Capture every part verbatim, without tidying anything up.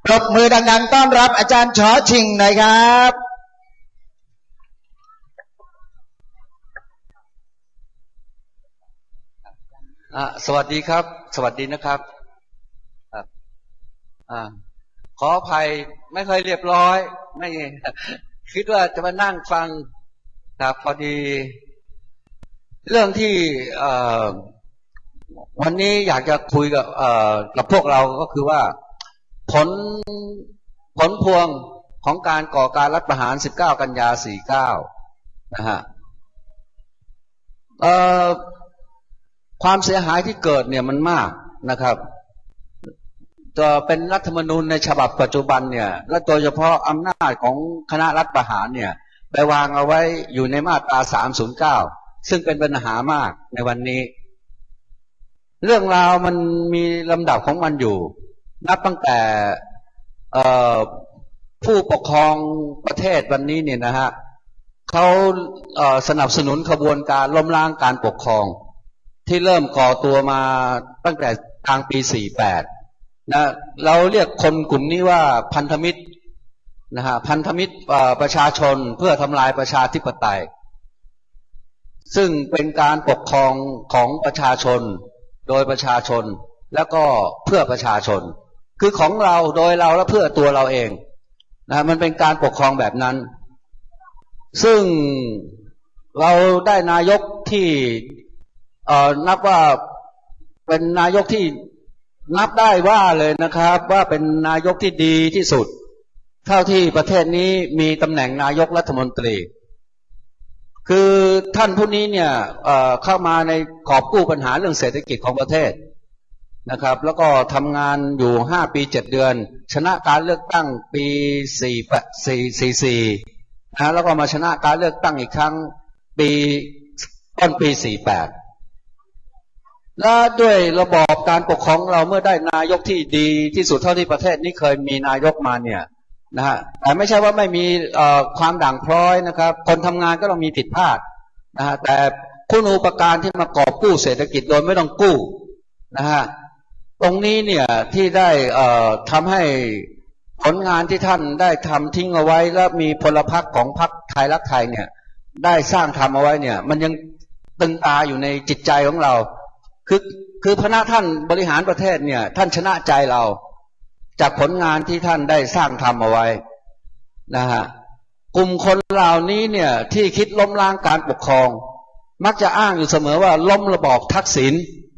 ปรบมือดังๆต้อนรับอาจารย์ชอชิงหน่อยครับสวัสดีครับสวัสดีนะครับอ่าขออภัยไม่ค่อยเรียบร้อยไม่คิดว่าจะมานั่งฟังครับพอดีเรื่องที่วันนี้อยากจะคุยกับกับพวกเราก็คือว่าผลผลพวงของการก่อการรัฐประหารสิบเก้ากันยาสี่สิบเก้านะฮะความเสียหายที่เกิดเนี่ยมันมากนะครับจะเป็นรัฐธรรมนูญในฉบับปัจจุบันเนี่ยและโดยเฉพาะอำนาจของคณะรัฐประหารเนี่ยไปวางเอาไว้อยู่ในมาตราสามศูนย์เก้าซึ่งเป็นปัญหามากในวันนี้เรื่องราวมันมีลำดับของมันอยู่นับตั้งแต่ผู้ปกครองประเทศวันนี้เนี่ยนะฮะเขาสนับสนุนขบวนการล้มล้างการปกครองที่เริ่มก่อตัวมาตั้งแต่กลางปีสี่สิบแปดนะเราเรียกคนกลุ่มนี้ว่าพันธมิตรนะฮะพันธมิตรประชาชนเพื่อทำลายประชาธิปไตยซึ่งเป็นการปกครองของประชาชนโดยประชาชนแล้วก็เพื่อประชาชนคือของเราโดยเราและเพื่อตัวเราเองนะมันเป็นการปกครองแบบนั้นซึ่งเราได้นายกที่เอ่อนับว่าเป็นนายกที่นับได้ว่าเลยนะครับว่าเป็นนายกที่ดีที่สุดเท่าที่ประเทศนี้มีตำแหน่งนายกรัฐมนตรีคือท่านผู้นี้เนี่ยเอ่อเข้ามาในกอบกู้ปัญหาเรื่องเศรษฐกิจของประเทศนะครับแล้วก็ทำงานอยู่ห้าปีเจ็ดเดือนชนะการเลือกตั้งปีสี่สี่สี่นะแล้วก็มาชนะการเลือกตั้งอีกครั้งปีต้นปีสี่แปดและด้วยระบอบการปกครองเราเมื่อได้นายกที่ดีที่สุดเท่าที่ประเทศนี้เคยมีนายกมาเนี่ยนะฮะแต่ไม่ใช่ว่าไม่มีความด่างพร้อยนะครับคนทำงานก็ต้องมีผิดพลาดนะฮะแต่คุณูปการที่มากอบกู้เศรษฐกิจโดยไม่ต้องกู้นะฮะตรงนี้เนี่ยที่ได้ทำให้ผลงานที่ท่านได้ทำทิ้งเอาไว้และมีพลพรรคของพรรคไทยรักไทยเนี่ยได้สร้างทำเอาไว้เนี่ยมันยังตึงตาอยู่ในจิตใจของเราคือคือพระท่านบริหารประเทศเนี่ยท่านชนะใจเราจากผลงานที่ท่านได้สร้างทำเอาไว้นะฮะกลุ่มคนเหล่านี้เนี่ยที่คิดล้มล้างการปกครองมักจะอ้างอยู่เสมอว่าล้มระบอบทักษิณ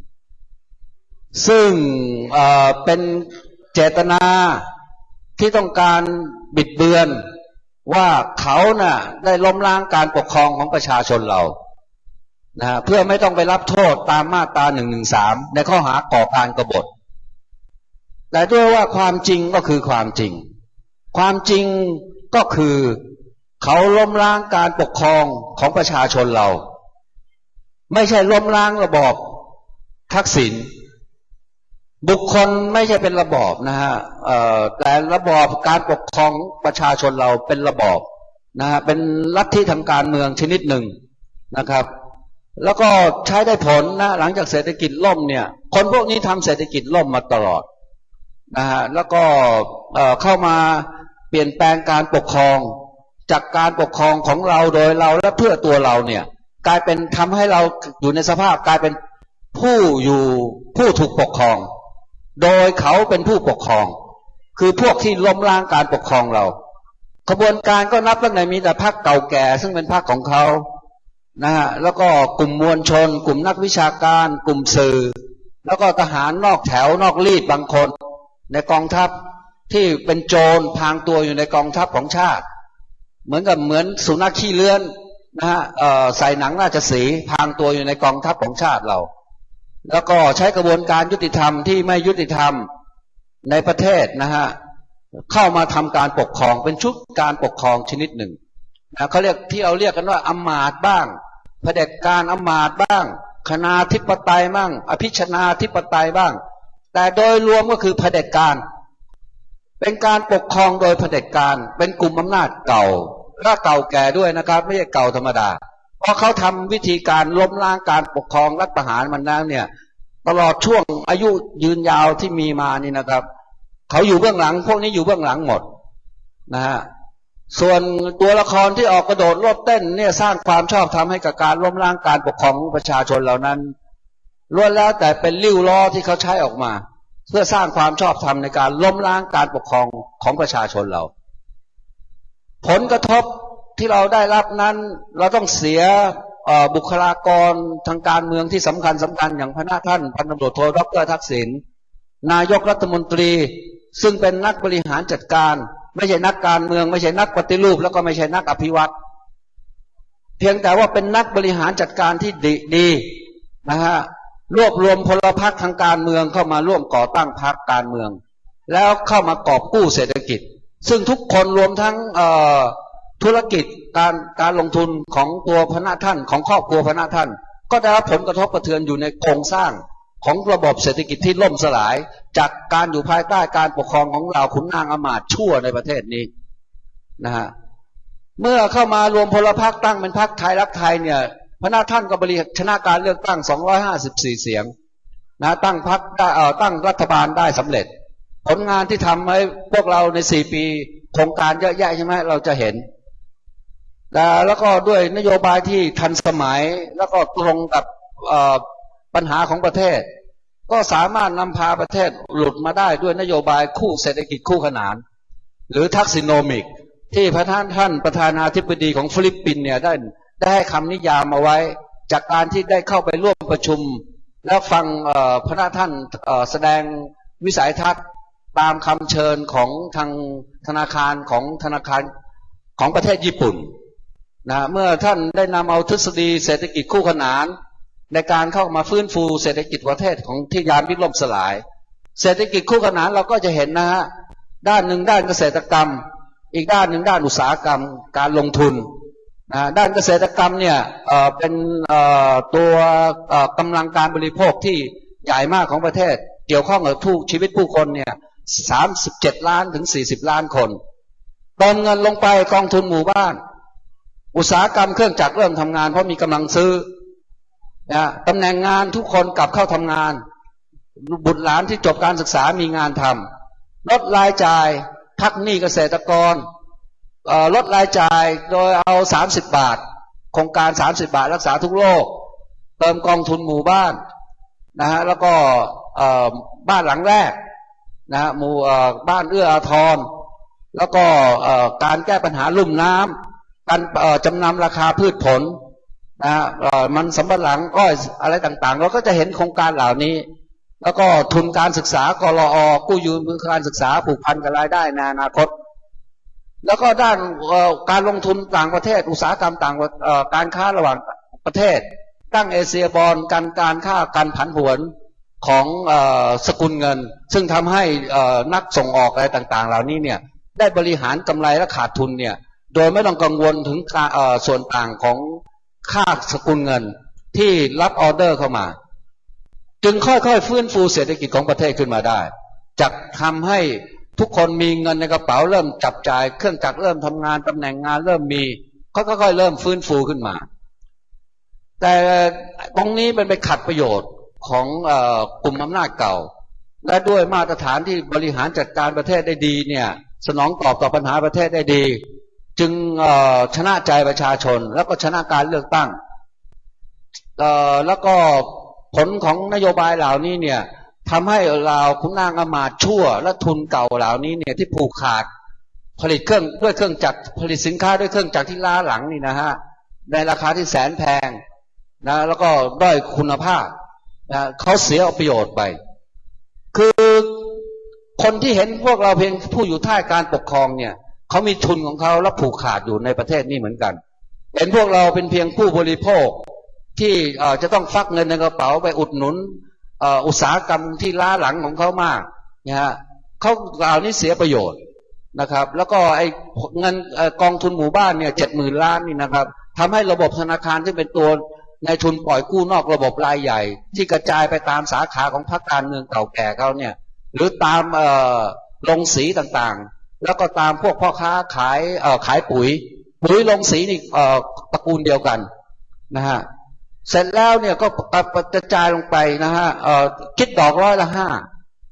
ซึ่งเอ่อเป็นเจตนาที่ต้องการบิดเบือนว่าเขาน่ะได้ล้มล้างการปกครองของประชาชนเรานะเพื่อไม่ต้องไปรับโทษตามมาตราหนึ่งหนึ่งสามในข้อหาก่อการกบฏแต่ด้วยว่าความจริงก็คือความจริงความจริงก็คือเขาล้มล้างการปกครองของประชาชนเราไม่ใช่ล้มล้างระบอบทักษิณบุคคลไม่ใช่เป็นระบอบนะฮะแต่ระบอบการปกครองประชาชนเราเป็นระบอบนะฮะเป็นลัทธิทางการเมืองชนิดหนึ่งนะครับแล้วก็ใช้ได้ผลนะหลังจากเศรษฐกิจล่มเนี่ยคนพวกนี้ทำเศรษฐกิจล่มมาตลอดนะฮะแล้วก็เข้ามาเปลี่ยนแปลงการปกครองจากการปกครองของเราโดยเราและเพื่อตัวเราเนี่ยกลายเป็นทำให้เราอยู่ในสภาพกลายเป็นผู้อยู่ผู้ถูกปกครองโดยเขาเป็นผู้ปกครองคือพวกที่ล้มล้างการปกครองเราขบวนการก็นับตั้งแต่มีแต่พรรคเก่าแก่ซึ่งเป็นพรรคของเขานะฮะแล้วก็กลุ่มมวลชนกลุ่มนักวิชาการกลุ่มสื่อแล้วก็ทหารนอกแถวนอกรีดบางคนในกองทัพที่เป็นโจรพรางตัวอยู่ในกองทัพของชาติเหมือนกับเหมือนสุนัขขี้เลื้อนนะฮะใส่หนังราชสีห์พรางตัวอยู่ในกองทัพของชาติเราแล้วก็ใช้กระบวนการยุติธรรมที่ไม่ยุติธรรมในประเทศนะฮะเข้ามาทำการปกครองเป็นชุดการปกครองชนิดหนึ่งนะเขาเรียกที่เราเรียกกันว่าอำมาตย์บ้างเผด็จการอำมาตย์บ้างคณาธิปไตยบ้างอภิชณาธิปไตยบ้างแต่โดยรวมก็คือเผด็จการเป็นการปกครองโดยเผด็จการเป็นกลุ่มอำนาจเก่าและเก่าแก่ด้วยนะครับไม่ใช่เก่าธรรมดาเพราะเขาทำวิธีการล้มล้างการปกครองรัฐประหารมันแล้วเนี่ยตลอดช่วงอายุยืนยาวที่มีมานี่นะครับเขาอยู่เบื้องหลังพวกนี้อยู่เบื้องหลังหมดนะฮะส่วนตัวละครที่ออกกระโดดโลดเต้นเนี่ยสร้างความชอบธรรมให้กับการล้มล้างการปกครองของประชาชนเหล่านั้นล้วนแล้วแต่เป็นลิ้วล้อที่เขาใช้ออกมาเพื่อสร้างความชอบธรรมในการล้มล้างการปกครองของประชาชนเราผลกระทบที่เราได้รับนั้นเราต้องเสียบุคลากรทางการเมืองที่สำคัญสำคัญอย่างพระท่านพันตำรวจโทดร.ทักษิณนายกรัฐมนตรีซึ่งเป็นนักบริหารจัดการไม่ใช่นักการเมืองไม่ใช่นักปฏิรูปแล้วก็ไม่ใช่นักอภิวัตน์เพียงแต่ว่าเป็นนักบริหารจัดการที่ดีดีนะฮะรวบรวมพลพรรคทางการเมืองเข้ามาร่วมก่อตั้งพรรคการเมืองแล้วเข้ามากอบกู้เศรษฐกิจซึ่งทุกคนรวมทั้งธุรกิจการการลงทุนของตัวพระท่านของครอบครัวพระท่านก็ได้รับผลกระทบกระเทือนอยู่ในโครงสร้างของระบบเศรษฐกิจที่ล่มสลายจากการอยู่ภายใต้การปกครองของเหล่าขุนนางอมาตย์ชั่วในประเทศนี้นะฮะเมื่อเข้ามารวมพลพรรคตั้งเป็นพรรคไทยรักไทยเนี่ยพระท่านก็บริหารชนะการเลือกตั้งสองร้อยห้าสิบสี่เสียงนะตั้งพรรคได้เอ่อตั้งรัฐบาลได้สำเร็จผลงานที่ทำให้พวกเราในสี่ปีโครงการเยอะแยะใช่ไหมเราจะเห็นแล้วก็ด้วยนโยบายที่ทันสมัยแล้วก็ตรงกับปัญหาของประเทศก็สามารถนำพาประเทศหลุดมาได้ด้วยนโยบายคู่เศรษฐกิจคู่ขนานหรือทักษิโนมิกที่พระท่านท่านประธานาธิบดีของฟิลิปปินส์เนี่ยได้ได้ให้คำนิยามมาไว้จากการที่ได้เข้าไปร่วมประชุมแล้วฟังพระท่านแสดงวิสัยทัศน์ตามคำเชิญของทางธนาคารของธนาคารของประเทศญี่ปุ่นนะเมื่อท่านได้นำเอาทฤษฎีเศรษฐกิจคู่ขนานในการเข้ามาฟื้นฟูเศรษฐกิจประเทศของที่ยามพิล่มสลายเศรษฐกิจคู่ขนานเราก็จะเห็นนะฮะด้านหนึ่งด้านเกษตรกรรมอีกด้านหนึ่งด้านอุตสาหกรรมการลงทุนนะด้านเกษตรกรรมเนี่ยเอ่อเป็นเอ่อตัวเอ่อกำลังการบริโภคที่ใหญ่มากของประเทศเกี่ยวข้องกับทุกชีวิตผู้คนเนี่ยสามสิบเจ็ดล้านถึงสี่สิบล้านคนเติมเงินลงไปกองทุนหมู่บ้านอุตสาหกรรมเครื่องจักรเริ่มทำงานเพราะมีกำลังซื้อนะตำแหน่งงานทุกคนกลับเข้าทำงานบุตรหลานที่จบการศึกษามีงานทำลดรายจ่ายพักหนี้เกษตรกรลดรายจ่ายโดยเอาสามสิบบาทโครงการสามสิบบาทรักษาทุกโรคเติมกองทุนหมู่บ้านนะฮะแล้วก็บ้านหลังแรกนะฮะหมู่บ้านเอื้ออาทรแล้วก็การแก้ปัญหาลุ่มน้ำการจำนำราคาพืชผลนะฮะมันสำปะหลังอ้อยอะไรต่างๆเราก็จะเห็นโครงการเหล่านี้แล้วก็ทุนการศึกษากลอกู้ยืมเพื่อการศึกษาผูกพันกับรายได้ในอนาคตแล้วก็ด้านการลงทุนต่างประเทศอุตสาหกรรมต่างการค้าระหว่างประเทศตั้งเอเชียบอลการการค้าการผันผวนของสกุลเงินซึ่งทำให้นักส่งออกอะไรต่างๆเหล่านี้เนี่ยได้บริหารกำไรและขาดทุนเนี่ยโดยไม่ต้องกังวลถึงส่วนต่างของค่าสกุลเงินที่รับออเดอร์เข้ามาจึงค่อยๆฟื้นฟูเศรษฐกิจของประเทศขึ้นมาได้จากทำให้ทุกคนมีเงินในกระเป๋าเริ่มจับจ่ายเครื่องจักรเริ่มทำงานตำแหน่งงานเริ่มมีก็ค่อยๆเริ่มฟื้นฟูขึ้นมาแต่ตรงนี้เป็นไปขัดประโยชน์ของกลุ่มอำนาจเก่าและด้วยมาตรฐานที่บริหารจัดการประเทศได้ดีเนี่ยสนองตอบต่อปัญหาประเทศได้ดีจึงชนะใจประชาชนแล้วก็ชนะการเลือกตั้งแล้วก็ผลของนโยบายเหล่านี้เนี่ยทำให้เราขุนนางอมาตย์ชั่วและทุนเก่าเหล่านี้เนี่ยที่ผูกขาดผลิตเครื่องด้วยเครื่องจักรผลิตสินค้าด้วยเครื่องจักรที่ล้าหลังนี่นะฮะในราคาที่แสนแพงนะแล้วก็ด้อยคุณภาพนะเขาเสียประโยชน์ไปคือคนที่เห็นพวกเราเพียงผู้อยู่ใต้การปกครองเนี่ยเขามีทุนของเขาและผูกขาดอยู่ในประเทศนี้เหมือนกันเห็นพวกเราเป็นเพียงผู้บริโภคที่จะต้องฟักเงินในกระเป๋าไปอุดหนุนอุตสาหกรรมที่ล้าหลังของเขามากนะฮะเขาเหล่านี้เสียประโยชน์นะครับแล้วก็ไอ้เงินกองทุนหมู่บ้านเนี่ยเจ็ดหมื่นล้านนี่นะครับทำให้ระบบธนาคารที่เป็นตัวในทุนปล่อยกู้นอกระบบรายใหญ่ที่กระจายไปตามสาขาของพรรคการเมืองเก่าแก่เขาเนี่ยหรือตามโรงสีต่างๆแล้วก็ตามพวกพ่อค้าขายขายปุ๋ยปุ๋ยโรงสีนี่ตระกูลเดียวกันนะฮะเสร็จแล้วเนี่ยก็กระจายลงไปนะฮะคิดดอกร้อยละห้า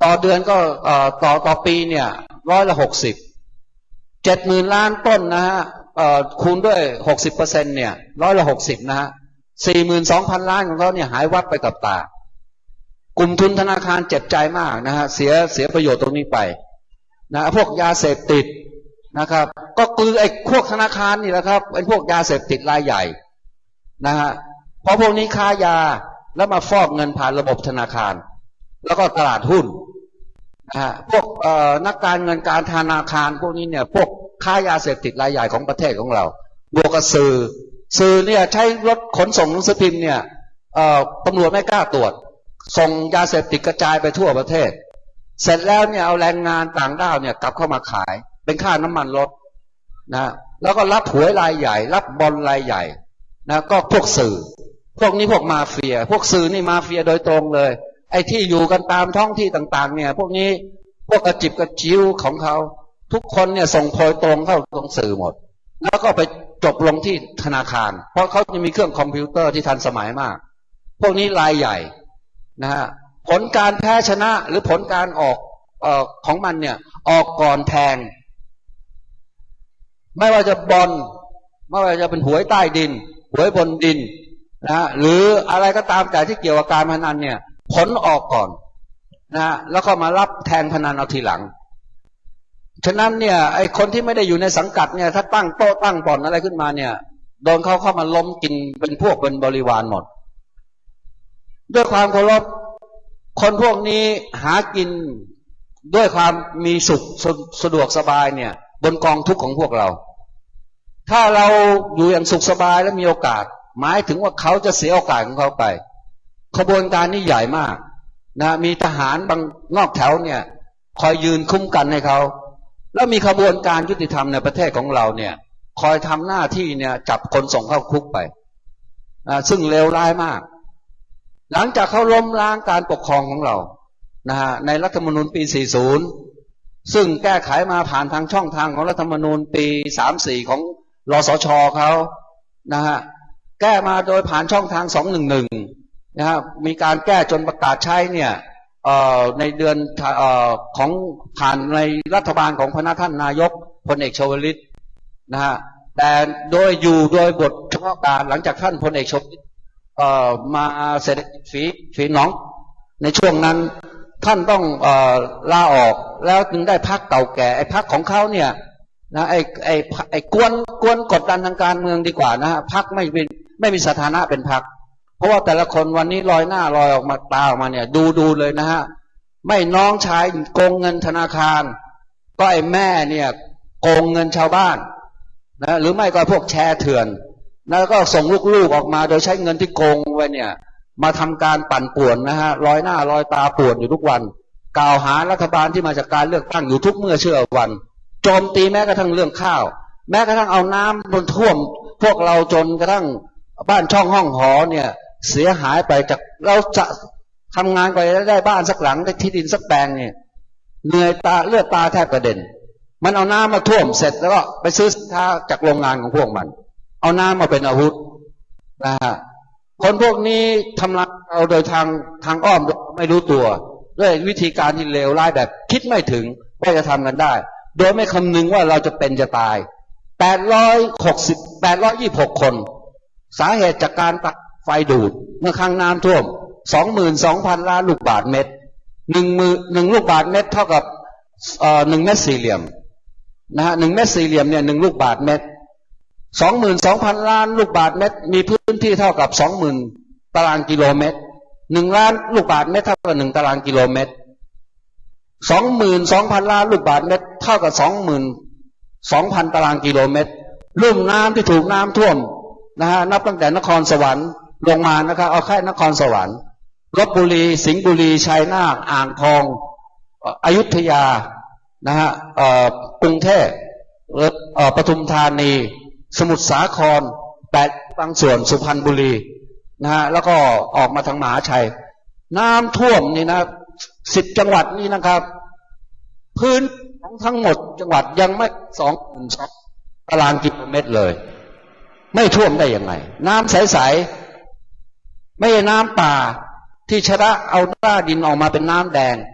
ต่อเดือนก็เอ่อต่อต่อปีเนี่ยร้อยละหกสิบเจ็ดหมื่นล้านต้นนะฮะเอ่อคูณด้วยหกสิบเปอร์เซ็นต์เนี่ยร้อยละหกสิบนะฮะสี่หมื่นสองพันล้านของเขาเนี่ยหายวับไปกับตากลุ่มทุนธนาคารเจ็บใจมากนะฮะเสียเสียประโยชน์ตรงนี้ไปนะพวกยาเสพติดนะครับก็คือไอ้พวกธนาคารนี่แหละครับเป็นพวกยาเสพติดรายใหญ่นะฮะเพราะพวกนี้ค้ายาแล้วมาฟอกเงินผ่านระบบธนาคารแล้วก็ตลาดหุ้นนะฮะพวกเอ่อนักการเงินการธนาคารพวกนี้เนี่ยพวกค้ายาเสพติดรายใหญ่ของประเทศของเราบวกกับสื่อสื่อเนี่ยใช้รถขนส่งหนังสือพิมพ์เนี่ยเอ่อตำรวจไม่กล้าตรวจส่งยาเสพติดกระจายไปทั่วประเทศเสร็จแล้วเนี่ยเอาแรงงานต่างด้าวเนี่ยกลับเข้ามาขายเป็นค่าน้ำมันรถนะแล้วก็รับหวยรายใหญ่รับบอลรายใหญ่นะก็พวกสื่อพวกนี้พวกมาเฟียพวกสื่อนี่มาเฟียโดยตรงเลยไอ้ที่อยู่กันตามท้องที่ต่างๆเนี่ยพวกนี้พวกกระจิบกระจิ้วของเขาทุกคนเนี่ยส่งโพยตรงเข้าตรงสื่อหมดแล้วก็ไปจบลงที่ธนาคารเพราะเขาจะมีเครื่องคอมพิวเตอร์ที่ทันสมัยมากพวกนี้รายใหญ่นะฮะผลการแพ้ชนะหรือผลการออกเอ่อของมันเนี่ยออกก่อนแทงไม่ว่าจะบอลไม่ว่าจะเป็นหวยใต้ดินหวยบนดินนะฮะหรืออะไรก็ตามแต่ที่เกี่ยวกับการพนันเนี่ยผลออกก่อนนะฮะแล้วก็มารับแทงพนันเอาทีหลังฉะนั้นเนี่ยไอ้คนที่ไม่ได้อยู่ในสังกัดเนี่ยถ้าตั้งโต๊ะตั้งบ่อนอะไรขึ้นมาเนี่ยโดนเขาเข้ามาล้มกินเป็นพวกเป็นบริวารหมดด้วยความเคารพคนพวกนี้หากินด้วยความมีสุขสะดวกสบายเนี่ยบนกองทุกข์ของพวกเราถ้าเราอยู่อย่างสุขสบายและมีโอกาสหมายถึงว่าเขาจะเสียโอกาสของเขาไปขบวนการนี้ใหญ่มากนะมีทหารบางนอกแถวเนี่ยคอยยืนคุ้มกันให้เขาแล้วมีขบวนการยุติธรรมในประเทศของเราเนี่ยคอยทำหน้าที่เนี่ยจับคนส่งเข้าคุกไปนะซึ่งเลวร้ายมากหลังจากเขาล้มล้างการปกครองของเรานะฮะในรัฐธรรมนูญปี สี่สิบ ซึ่งแก้ไขมาผ่านทางช่องทางของรัฐธรรมนูญปี สามสิบสี่ ของรสช.เขานะฮะแก้มาโดยผ่านช่องทาง สองหนึ่งหนึ่ง นะฮะมีการแก้จนประกาศใช้เนี่ยเอ่อในเดือนเอ่อของผ่านในรัฐบาลของพระท่านนายกพลเอกชวลิตนะฮะแต่โดยอยู่โดยบทเฉพาะการหลังจากท่านพลเอกชวลิตเอ่อมาเศรษฐกิจฝีฝีน้องในช่วงนั้นท่านต้องเอ่อลาออกแล้วจึงได้พรรคเก่าแก่ไอ้พรรคของเขาเนี่ยนะไอ้ไอ้ไอ้กวนกวนกดดันทางการเมืองดีกว่านะฮะพรรคไม่เป็นไม่มีสถานะเป็นพรรคเพราะว่าแต่ละคนวันนี้ลอยหน้าลอยออกมาตาออกมาเนี่ยดูดูเลยนะฮะไม่น้องชายโกงเงินธนาคารก็ไอ้แม่เนี่ยโกงเงินชาวบ้านนะหรือไม่ก็พวกแชร์เถื่อนแล้วก็ส่งลูกๆออกมาโดยใช้เงินที่โกงไว้เนี่ยมาทำการปั่นป่วนนะฮะลอยหน้าลอยตาป่วนอยู่ทุกวันกล่าวหารัฐบาลที่มาจากการเลือกตั้งอยู่ทุกเมื่อเชื่อวันโจมตีแม้กระทั่งเรื่องข้าวแม้กระทั่งเอาน้ำบนท่วมพวกเราจนกระทั่งบ้านช่องห้องหอเนี่ยเสียหายไปจากเราจะทำงานไปได้บ้านสักหลังได้ที่ดินสักแปลงเนี่ยเหนื่อยตาเลือดตาแทบกระเด็นมันเอาน้ำมาท่วมเสร็จแล้วก็ไปซื้อสินค้าจากโรงงานของพวกมันเอาน้ำมาเป็นอาวุธนะฮะคนพวกนี้ทำลายเราโดยทางทางอ้อมไม่รู้ตัวด้วยวิธีการที่เลวร้ายแบบคิดไม่ถึงว่าจะทำกันได้โดยไม่คำนึงว่าเราจะเป็นจะตายแปดร้อยหกสิบ แปดร้อยยี่สิบหกคนสาเหตุจากการตัดไฟดูดเมื่อครั้งน้ำท่วม สองหมื่นสองพัน ล้านลูกบาศก์เมตรหนึ่งมือหนึ่งลูกบาศก์เมตรเท่ากับเอ่อหนึ่งเมตรสี่เหลี่ยมนะฮะหนึ่งเมตรสี่เหลี่ยมเนี่ยหนึ่งลูกบาศก์เมตร สองหมื่นสองพัน ล้านลูกบาศก์เมตรมีพื้นที่เท่ากับ สองหมื่น ตารางกิโลเมตรหนึ่งล้านลูกบาศก์เมตรเท่ากับหนึ่งตารางกิโลเมตร สองหมื่นสองพัน ล้านลูกบาศก์เมตรเท่ากับ สองหมื่นสองพัน ตารางกิโลเมตรลุ่มน้ำที่ถูกน้ำท่วมนะฮะนับตั้งแต่นครสวรรค์ลงมานะครับเอาแค่นครสวรรค์ลพบุรีสิงห์บุรีชัยนาทอ่างทองอยุธยานะฮะกรุงเทพปทุมธานีสมุทรสาครแปดบางส่วนสุพรรณบุรีนะฮะแล้วก็ออกมาทางมหาชัยน้ำท่วมนี่นะสิบจังหวัดนี่นะครับพื้นของทั้งหมดจังหวัดยังไม่สองหมื่นสองตารางกิโลเมตรเลยไม่ท่วมได้ยังไงน้ำใสๆไม่ใช่น้ำป่าที่ชะระเอาหน้าดินออกมาเป็นน้ำแดง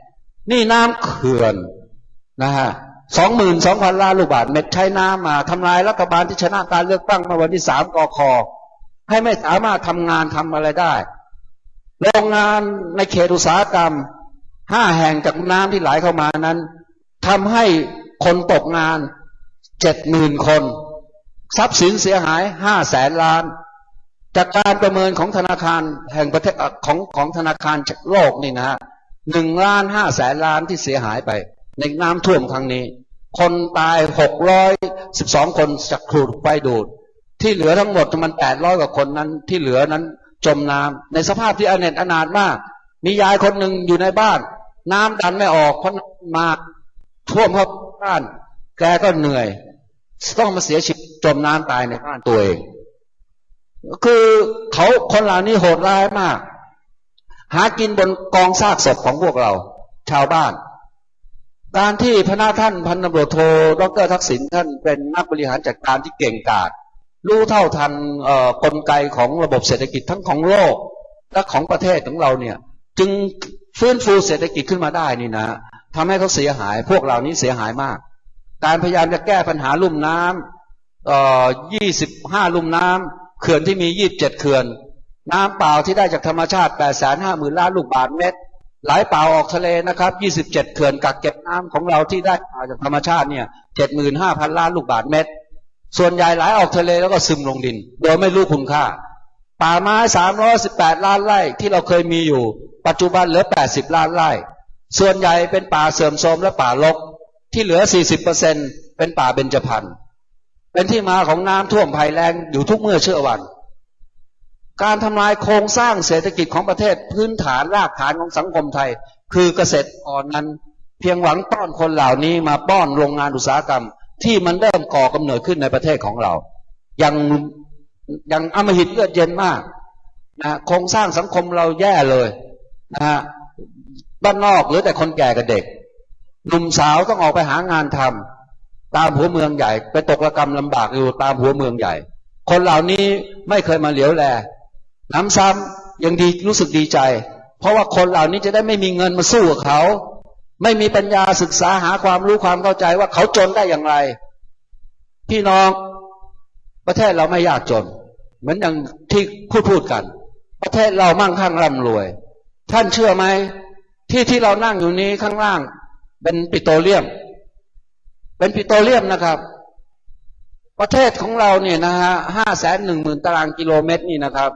นี่น้ำเขื่อนนะฮะสองหมื่นสองพันล้านลูกบาศก์เมตรใช้น้ำมาทำลายรัฐบาลที่ชนะการเลือกตั้งเมื่อวันที่สามกคให้ไม่สามารถทำงานทำอะไรได้โรงงานในเขตอุตสาหกรรมห้าแห่งจากน้ำที่ไหลเข้ามานั้นทำให้คนตกงานเจ็ดหมื่นคนทรัพย์สินเสียหายห้าแสนล้านจากการประเมินของธนาคารแห่งประเทศของของธนาคารโลกนี่นะฮะหนึ่งล้านห้าแสนล้านที่เสียหายไปในน้ำท่วมครั้งนี้คนตายหกร้อยสิบสองคนจากถูกไฟดูดที่เหลือทั้งหมดมันแปดร้อยกว่าคนนั้นที่เหลือนั้นจมน้ำในสภาพที่อเนจอนาถมากมียายคนหนึ่งอยู่ในบ้านน้ำดันไม่ออกเพราะมาท่วมเข้าบ้านแกก็เหนื่อยต้องมาเสียชีวิตจมน้ำตายในบ้านตัวเองคือเขาคนเหล่านี้โหดร้ายมากหากินบนกองซากศพของพวกเราชาวบ้านการที่พระท่านพันตำรวจโทดร.ทักษิณท่านเป็นนักบริหารจัดการที่เก่งกาจรู้เท่าทันเอ่อกลไกของระบบเศรษฐกิจทั้งของโลกและของประเทศของเราเนี่ยจึงฟื้นฟูเศรษฐกิจขึ้นมาได้นี่นะทำให้เขาเสียหายพวกเหล่านี้เสียหายมากการพยายามจะแก้ปัญหาลุ่มน้ำเอ่อยี่สิบห้าลุ่มน้ำเขื่อนที่มียี่สิบเจ็ดเขื่อนน้ำเปล่าที่ได้จากธรรมชาติแปดแสนห้าหมื่นล้านลูกบาศก์เมตรไหลเปล่าออกทะเลนะครับยี่สิบเจ็ดเขื่อนกักเก็บน้ำของเราที่ได้มาจากธรรมชาติเนี่ย เจ็ดหมื่นห้าพันล้านลูกบาศก์เมตรส่วนใหญ่ไหลออกทะเลแล้วก็ซึมลงดินโดยไม่รู้คุณค่าป่าไม้สามร้อยสิบแปดล้านไร่ที่เราเคยมีอยู่ปัจจุบันเหลือแปดสิบล้านไร่ส่วนใหญ่เป็นป่าเสื่อมโทรมและป่ารกที่เหลือ สี่สิบเปอร์เซ็นต์ เป็นป่าเบญจพรรณเป็นที่มาของน้ำท่วมภัยแล้งอยู่ทุกเมื่อเชื่อวันการทำลายโครงสร้างเศรษฐกิจของประเทศพื้นฐานรากฐานของสังคมไทยคือเกษตรกรนั้นเพียงหวังต้อนคนเหล่านี้มาป้อนโรงงานอุตสาหกรรมที่มันเริ่มก่อกำเนิดขึ้นในประเทศของเรายังยังอำมหิตเลือดเย็นมากนะโครงสร้างสังคมเราแย่เลยนะฮะบ้านนอกเหลือแต่คนแก่กับเด็กหนุ่มสาวต้องออกไปหางานทำตามหัวเมืองใหญ่ไปตกระกรรมลำบากอยู่ตามหัวเมืองใหญ่คนเหล่านี้ไม่เคยมาเหลียวแลน้ำซ้ำยังดีรู้สึกดีใจเพราะว่าคนเหล่านี้จะได้ไม่มีเงินมาสู้กับเขาไม่มีปัญญาศึกษาหาความรู้ความเข้าใจว่าเขาจนได้อย่างไรพี่น้องประเทศเราไม่ยากจนเหมือนอย่างที่พูดพูดกันประเทศเรามั่งคั่งร่ำรวยท่านเชื่อไหมที่ที่เรานั่งอยู่นี้ข้างล่างเป็นปิโตรเลียมเป็นปิโตรเลียมนะครับประเทศของเราเนี่ยนะฮะห้าแสนหนึ่งหมื่นตารางกิโลเมตรนี่นะครับ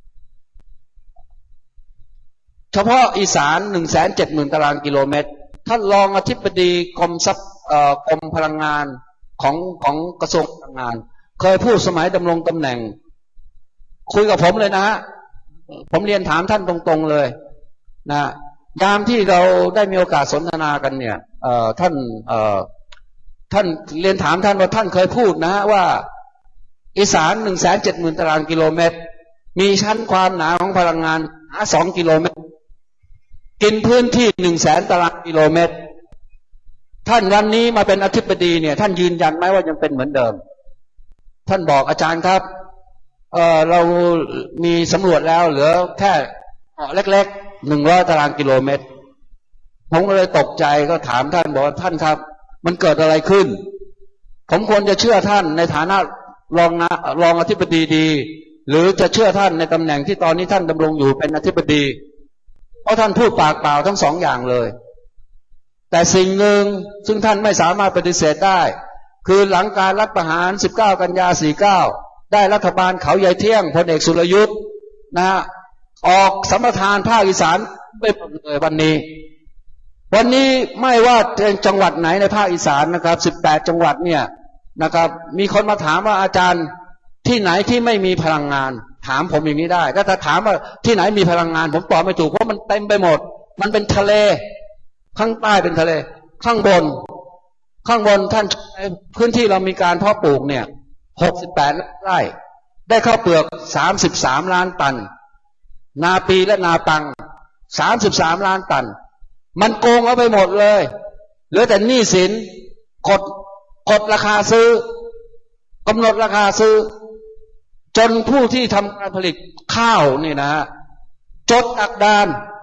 เฉพาะอีสานหนึ่งแสนเจ็ดหมื่นตารางกิโลเมตรท่านรองอธิบดีกรมทรัพย์กรมพลังงานของของกระทรวงพลังงานเคยพูดสมัยดำรงตำแหน่งคุยกับผมเลยนะฮะผมเรียนถามท่านตรงๆเลยนะยามที่เราได้มีโอกาสสนทนากันเนี่ยท่านท่านเรียนถามท่านว่าท่านเคยพูดนะฮะว่าอีสานหนึ่งแสนเจ็ดหมื่นตารางกิโลเมตรมีชั้นความหนาของพลังงานหาสองกิโลเมตรกินพื้นที่หนึ่งแสนตารางกิโลเมตรท่านวันนี้มาเป็นอธิบดีเนี่ยท่านยืนยันไหมว่ายังเป็นเหมือนเดิมท่านบอกอาจารย์ครับเออเรามีสำรวจแล้วเหลือแค่เล็กๆหนึ่งร้อยตารางกิโลเมตรผมก็เลยตกใจก็ถามท่านบอกว่าท่านครับมันเกิดอะไรขึ้นผมควรจะเชื่อท่านในฐานะรองนะรองอธิบดีดีหรือจะเชื่อท่านในตำแหน่งที่ตอนนี้ท่านดำรงอยู่เป็นอธิบดีเพราะท่านพูดปากเปล่าทั้งสองอย่างเลยแต่สิ่งหนึ่งซึ่งท่านไม่สามารถปฏิเสธได้คือหลังการรัฐประหารสิบเก้ากันยาสี่สิบเก้าได้รัฐบาลเขาใหญ่เที่ยงพลเอกสุรยุทธ์นะฮะออกสัมปทานภาคอีสานไปหมดเลยวันนี้วันนี้ไม่ว่าเป็นจังหวัดไหนในภาคอีสานนะครับสิบแปดจังหวัดเนี่ยนะครับมีคนมาถามว่าอาจารย์ที่ไหนที่ไม่มีพลังงานถามผมอย่างนี้ได้ก็ถ้าถามว่าที่ไหนมีพลังงานผมตอบไม่ถูกเพราะมันเต็มไปหมดมันเป็นทะเลข้างใต้เป็นทะเลข้างบนข้างบนท่านพื้นที่เรามีการเพาะปลูกเนี่ยหกสิบแปดไร่ได้ข้าวเปลือกสามสิบสามล้านตันนาปีและนาปังสามสิบสามล้านตันมันโกงเอาไปหมดเลยเหลือแต่หนี้สินกดกดราคาซื้อกำหนดราคาซื้อจนผู้ที่ทำการผลิตข้าวนี่นะฮะจดอักดาน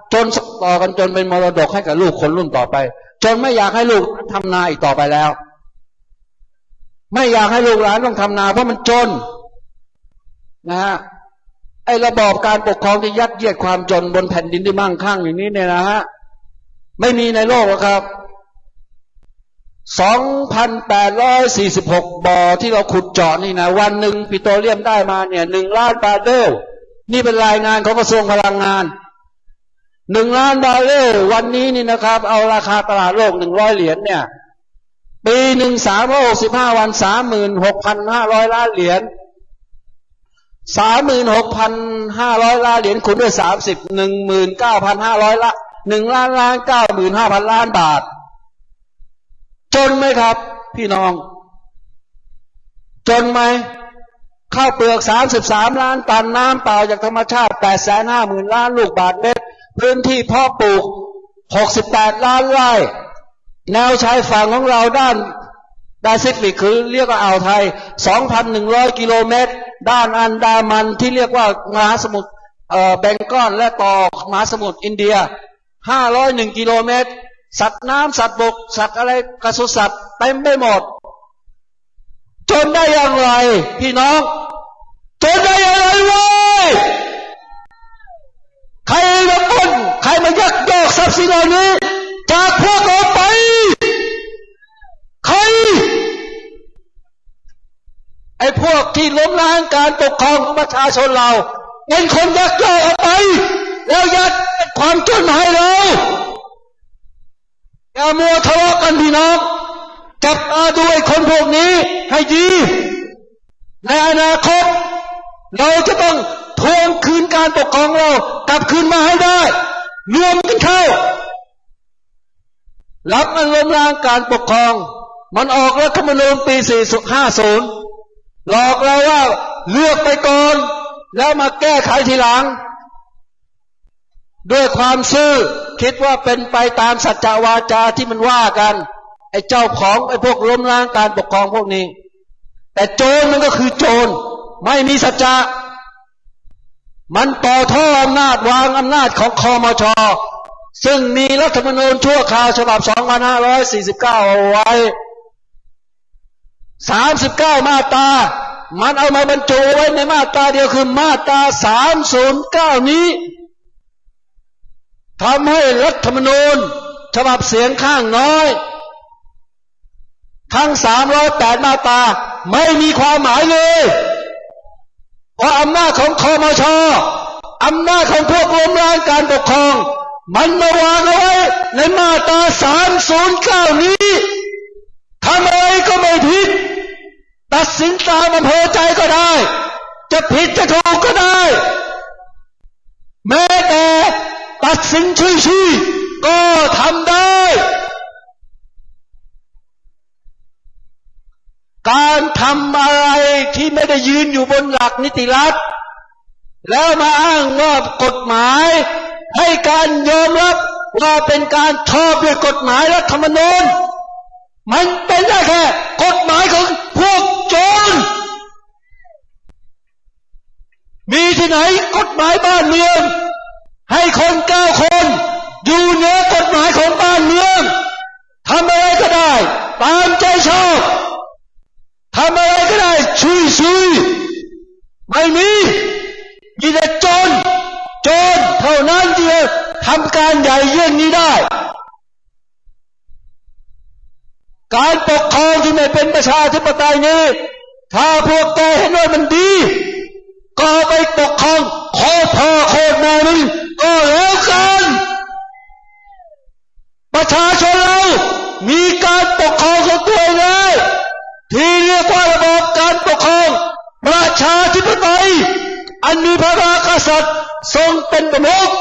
จนต่อกันจนเป็นมรดกให้กับลูกคนรุ่นต่อไปจนไม่อยากให้ลูกทำนาอีกต่อไปแล้วไม่อยากให้ลูกหลานต้องทำนาเพราะมันจนนะฮะไอ้ระบอบการปกครองที่ยัดเยียดความจนบนแผ่นดินที่มั่งคั่งอย่างนี้เนี่ยนะฮะไม่มีในโลกหรอกครับ สองพันแปดร้อยสี่สิบหก บ่อที่เราขุดเจาะนี่นะวันหนึ่งปิโตรเลียมได้มาเนี่ยหนึ่งล้านบาร์เรลนี่เป็นรายงานของกระทรวงพลังงานหนึ่งล้านบาร์เรลวันนี้นี่นะครับเอาราคาตลาดโลกหนึ่งร้อยเหรียญเนี่ยปีหนึ่งสามร้อยหกสิบห้าวันสามหมื่นหกพันห้าร้อยล้านเหรียญสามหมื่นหกพันห้าร้อยล้านเหรียญคูณด้วยสามสิบหนึ่งหมื่นเก้าพันห้าร้อยละหนึ่งล้านล้านเก้าหมื่นห้าพันล้านบาทจนไหมครับพี่น้องจนไหมข้าวเปลือกสามสิบสามล้านตันน้ำเปล่าจากธรรมชาติแปดแสนห้าหมื่นล้านลูกบาศก์เมตรพื้นที่เพาะปลูกหกสิบแปดล้านไร่แนวชายฝั่งของเราด้านแปซิฟิกคือเรียกว่าอ่าวไทย สองพันหนึ่งร้อย กิโลเมตรด้านอันดามันที่เรียกว่ามหาสมุทรเอ่อเบงกอลและต่อมหาสมุทรอินเดียห้าร้อยเอ็ดกิโลเมตรสัตว์น้ำสัตว์บกสัตว์อะไรกระสุสัตว์เต็มไปหมดจนได้อย่างไรพี่น้องจนได้อย่างไรวะใครมาปล้นใครมายักยอกทรัพย์สินเหล่านี้จากพวกเราไปใครไอ้พวกที่ล้มล้างการปกครองของประชาชนเราเป็นคนยักยอกออกไปแล้วยัดความจนมาให้เราอย่ามัวทะเลาะกันพี่น้องจับตาดูไอ้คนพวกนี้ให้ดีในอนาคตเราจะต้องทวงคืนการปกครองเรากลับคืนมาให้ได้รวมกันเข้ารับมันล้มล้างการปกครองมันออกรัฐธรรมนูญปีสี่สิบห้าศูนย์หลอกเราว่าเลือกไปก่อนแล้วมาแก้ไขทีหลังด้วยความซื่อคิดว่าเป็นไปตามสัจจวาจาที่มันว่ากันไอ้เจ้าของไอ้พวกล้มล้างการปกครองพวกนี้แต่โจรมันก็คือโจรไม่มีสัจจะมันต่อท่ออำนาจวางอำนาจของคมช.ซึ่งมีรัฐธรรมนูญชั่วคราวฉบับสองพันห้าร้อยสี่สิบเก้าเอาไว้สามสิบเก้ามาตรามันเอามาบรรจุไว้ในมาตราเดียวคือมาตราสามร้อยเก้านี้ทำให้รัฐธรรมนูญฉบับเสียงข้างน้อยทั้งสามร้อยแปดมาตราไม่มีความหมายเลยเพราะอำนาจของคมช.อำนาจของพวกล้มล้างการปกครองมันมาวางเอาไว้ในมาตราสามร้อยเก้านี้ทำอะไรก็ไม่ผิดตัดสินตามอำเภอใจก็ได้จะผิดจะถูกก็ได้แม้แต่ตัดสินชื่อๆก็ทำได้การทำอะไรที่ไม่ได้ยืนอยู่บนหลักนิติรัฐแล้วมาอ้างว่ากฎหมายให้การยอมรับว่าเป็นการชอบด้วยกฎหมายรัฐธรรมนูญมันเป็นได้แค่กฎหมายของพวกโจรมีที่ไหนกฎหมายบ้านเมืองให้คนเก้าคนอยู่เหนือกฎหมายของบ้านเมืองทำอะไรก็ได้ตามใจชอบทำอะไรก็ได้ชุยชุยไม่มีมีแต่โจรโจรเท่านั้นที่จะทำการใหญ่เยี่ยงนี้ได้การปกครองที่ไม่เป็นประชาธิปไตยนี้ถ้าพวกแกเห็นว่ามันดีก็ไปปกครองโคตรพ่อโคตรแม่มึงก็แล้วกันประชาชนเรามีการปกครองของตัวเองแล้วที่เรียกว่าระบบการปกครองประชาธิปไตยอันมีพระมหากษัตริย์ทรงเป็นประมุข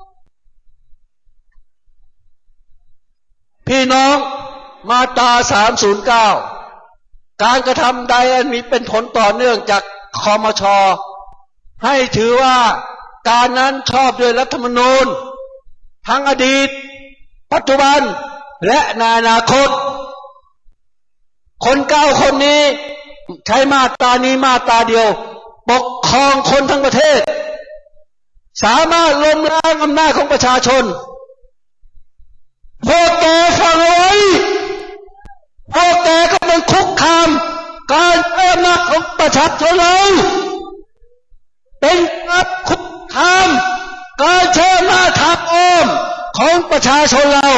พี่น้องมาตราสามร้อยเก้าการกระทำใดอันมีเป็นผลต่อเนื่องจากคมช.ให้ถือว่าการนั้นชอบด้วยรัฐธรรมนูญทั้งอดีตปัจจุบันและในอนาคตคนเก้าคนนี้ใช้มาตรานี้มาตราเดียวปกครองคนทั้งประเทศสามารถล้มล้างอำนาจของประชาชนพวกแกฟังเอาไว้พวกแกก็เป็นคุกคามการใช้อำนาจของประชาชนเราเป็นการคุกคามการใช้อำนาจทางอ้อมของประชาชนเรา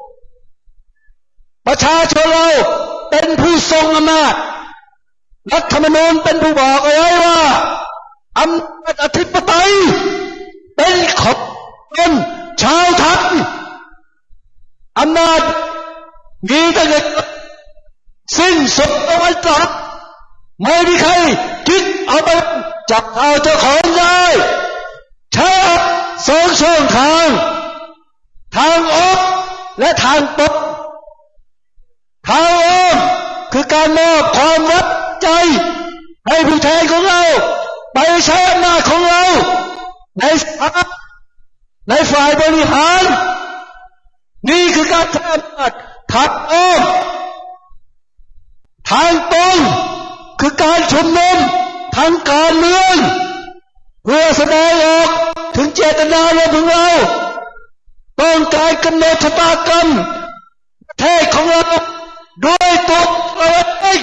ประชาชนเราเป็นผู้ทรงอำนาจรัฐธรรมนูญเป็นผู้บอกเอาไว้ว่าอำนาจอธิปไตยเป็นของคนชาวไทยอำนาจมีตั้งแต่สิ้นสุดเอาไว้ตรัสไม่มีใครคิดเอาไปจับเอาเจ้าของได้ใช้สองช่องทางทางอ้อมและทางตรงทางอ้อมคือการมอบความไว้ใจให้ผู้แทนของเราไปใช้อำนาจของเราในสภาในฝ่ายบริหารนี่คือการใช้อำนาจทางอ้อมทางตรงคือการชุมนุมทางการเมืองเพื่อแสดงออกถึงเจตนารมณ์ของเราต้องการกำหนดชะตากรรมประเทศของเราด้วยตัวเราเอง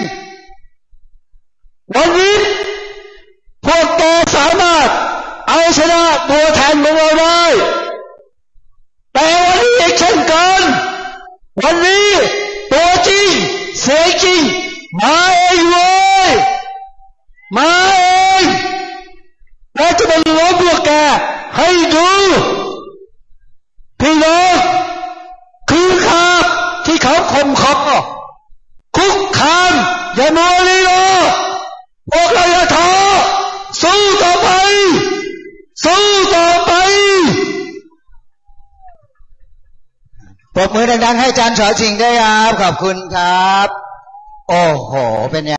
วันนี้พวกแกสามารถเอาชนะตัวแทนของเราได้แต่วันนี้อีกเช่นกันวันนี้ตัวจริงเสียงจริงมาเองเลยมาเองและจะมาล้มพวกแกให้ดูพี่น้องคือข้าที่เขาข่มขอคุกคามอย่ามัวลีลาพวกเราอย่าท้อสู้ต่อไปสู้ต่อไปปรบมือดังๆให้อาจารย์ฉอชิงได้วยครับขอบคุณครับโอ้โหเป็นไง